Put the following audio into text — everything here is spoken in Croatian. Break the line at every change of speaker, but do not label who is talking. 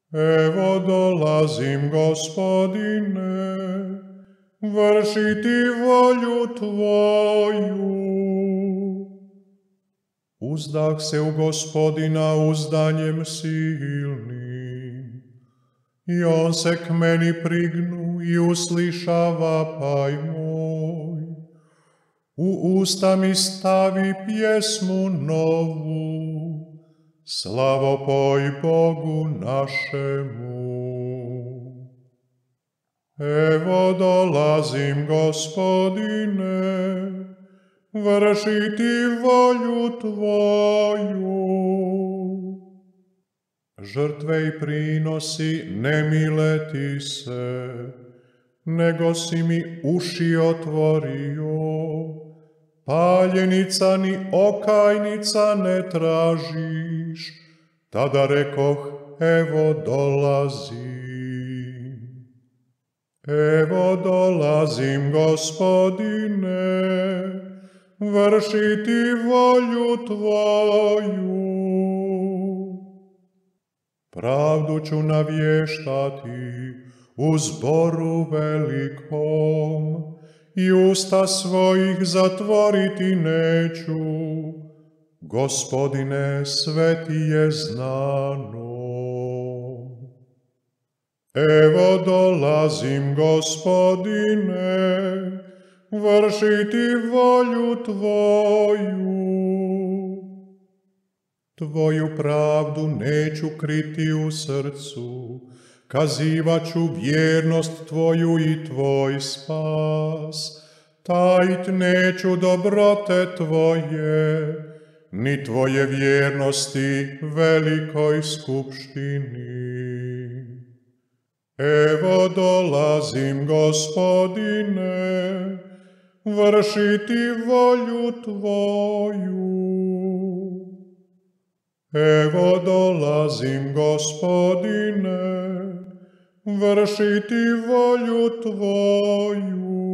Evo dolazim, Gospodine, vršiti volju Tvoju. Uzdah se u Gospodina uzdanjem silnim, i on se k meni prignu i usliša vapaj moj. U usta mi stavi pjesmu novu, slavopoj Bogu našemu. Evo dolazim, Gospodine, vršiti volju Tvoju. Žrtve i prinosi ne mileti se, nego si mi uši otvorio. Paljenica ni okajnica ne tražiš, tada rekoh, evo dolazim. Evo dolazim, Gospodine, vršiti volju Tvoju. Pravdu ću navještati u zboru velikom, i usta svojih zatvoriti neću. Gospodine, sve ti je znano. Evo dolazim, Gospodine, vršiti volju Tvoju. Tvoju pravdu neću kriti u srcu, kazivaću vjernost Tvoju i Tvoj spas. Tajit neću dobrote Tvoje, ni Tvoje vjernosti velikoj skupštini. Evo dolazim, Gospodine, vršiti volju Tvoju. Evo dolazim, Gospodine, vršiti volju Tvoju.